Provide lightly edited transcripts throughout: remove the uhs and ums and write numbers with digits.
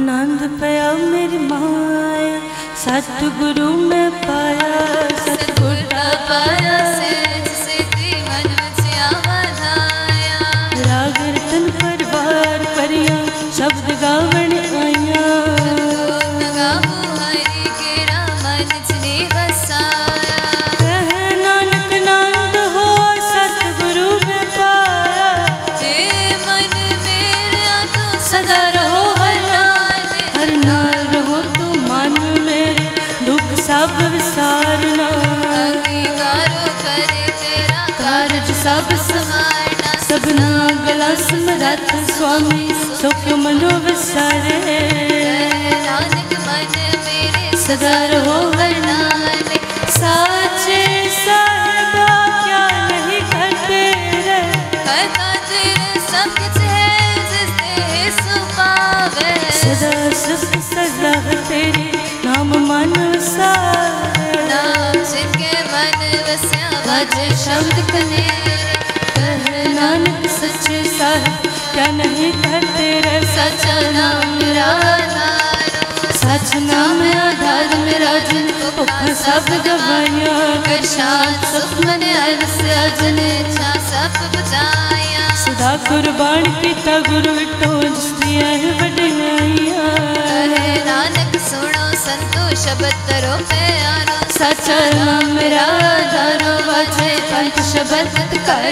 आनंद पया मेरी माया, सतगुरु में पाया, सतगुरु का पाया मन बचिया बधाया। राग रतन परवार परिया शब्द गावन आया, गावो हरि केरा मन जिने बसाया। कह नानक नंद हो सतगुरु में पाया, जे मन मेरा तो सदा रहो हर नाल रहो तो मन मेरे दुख सब विसारना। अंगीकारो करे तेरा कारज सब समारना, सबना गला समरथ स्वामी सुख मनो विसारे। नानक मन मेरे सदा रहो हर नाल, साचे साहिबा क्या नहीं करते रे, करता तेरे सब कुछ है जिसने सो पावे। सदा सुख सदा तेरे नाम मन वसारे, नाम जिनके मन वस्या भज शब्द कनेरे। कह नानक सच्चे साहिब क्या नहीं करते रे, सच्चा नाम मेरा आधार, सच नाम आधार मेरा जिन भुख सब गवाया। कर शांत सुख मन अरस्या जन इच्छा सब बुझाया। सदा कुर्बान किया गुरु विठो जिसदियां है वडियाइयां। कहे नानक सुनो संतो शब्द तरो प्यारो, सच्चा नाम मेरा आधारो वाजे पंच शब्द कर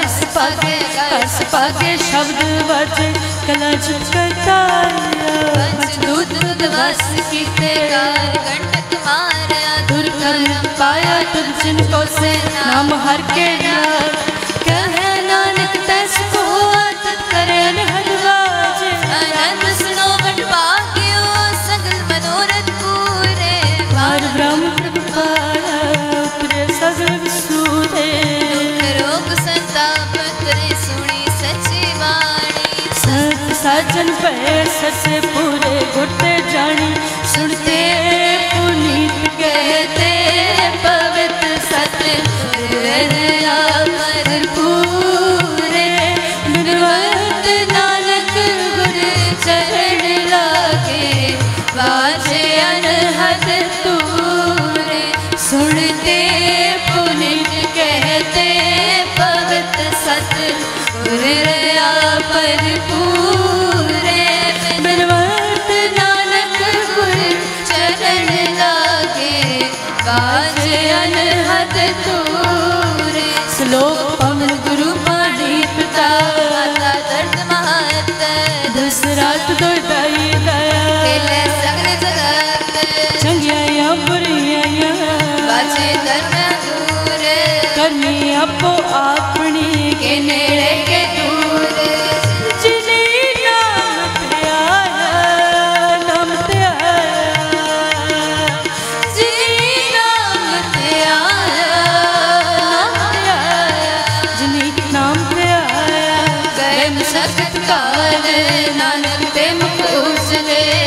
सपागे शब्द वाजे कला जित करताया। पंच दूध दूध वास कीते कार गंडक मारया, दुर्गम पाया तुझ जिनको से नाम हर के नाम। कहे नानक तैस को आदत करे अनहद वाजे, आनंद सुनो बट भाग्यो सगल मनोरथ पूरे। पार ब्रह्म प्रभु पाया उपरे सगल विसूरे, दुख रोग संताप करे सुनी सच्ची वाणी। सत साजन पे सचे पूरे गुरते जानी, सुनते पुनीत कहते पवित्र सत्य हृदया पर पूरे। निर्वत नानक गुर चरण लागे, बाजे अनहद तूरे। सुनते पुनीत कहते पवित्र सत्य हृदया पर पूरे। निर्वत नानक गुर चरण लागे, बाजे अनहद तूरे। श्लोक पवन गुरु पाणी पिता, माता दर्द महत, दसरात दुर्दाई दया। खेले सगल जगत, चंगियां बुरियां बाजे धर्म दूर। करनी आपो अपनी के नेड़े के दूर। जिने नाम ते आया, नाम ते आया, जिने नाम ते आया, नाम ते आया, जिने नाम ते आया। गए मुशक्कत काल नानक ते मुख उजले,